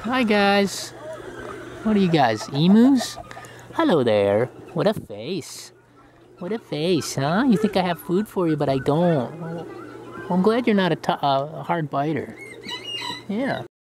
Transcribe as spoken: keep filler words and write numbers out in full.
Hi guys. What are you guys, emus? Hello there. What a face. What a face, huh? You think I have food for you, but I don't. Well, I'm glad you're not a, t a hard biter. Yeah.